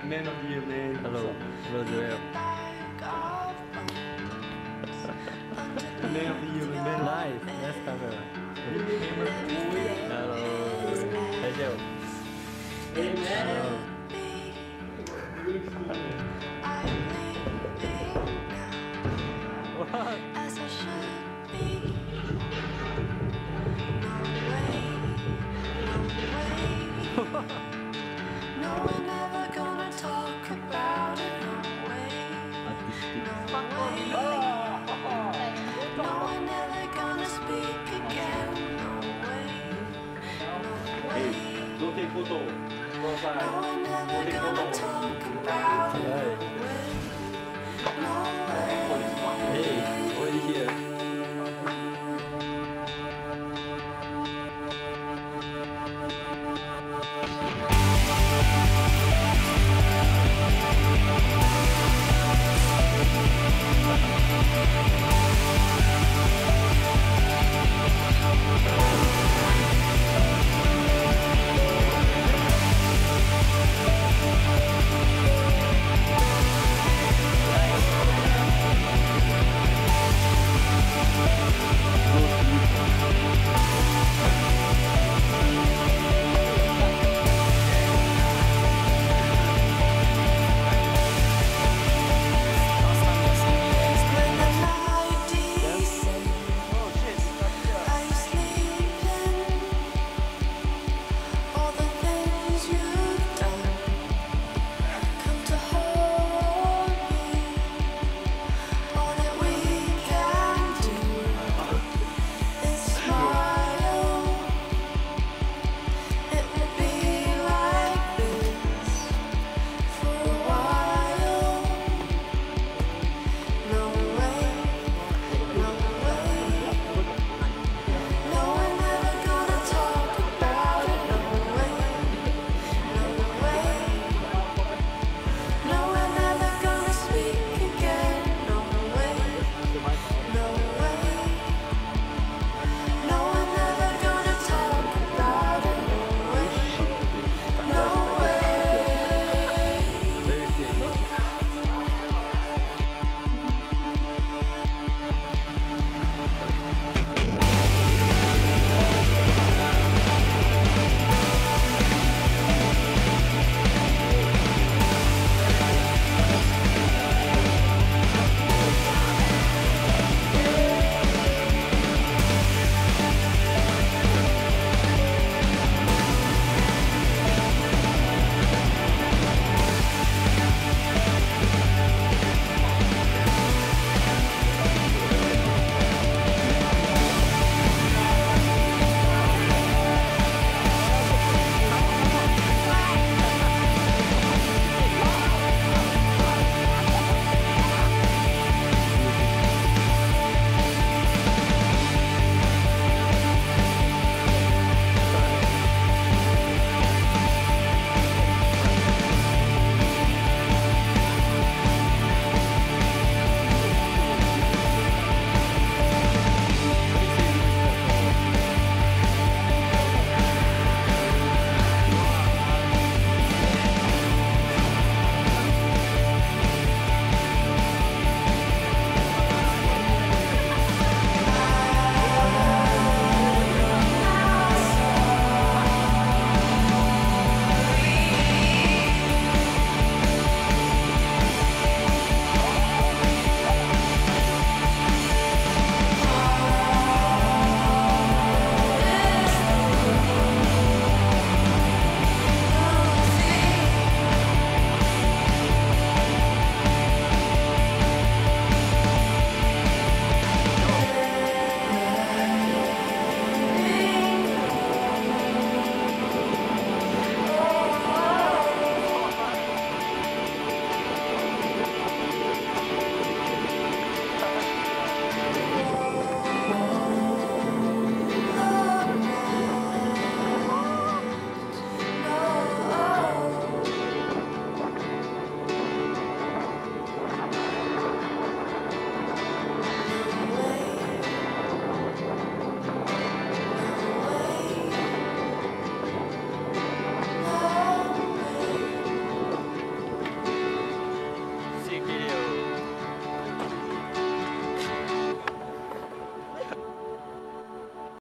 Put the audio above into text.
Man of the year, man. Hello, hello Joel. Man of the year, man. Nice, nice camera. Hello. Hey Joel. Hey, man. Hello. What? As I should be. No way, no way. No, we're never gonna talk about it. No way, no way. No, we're never gonna speak again. No way, no way. Don't take photo. No, we're never gonna talk about it. Right.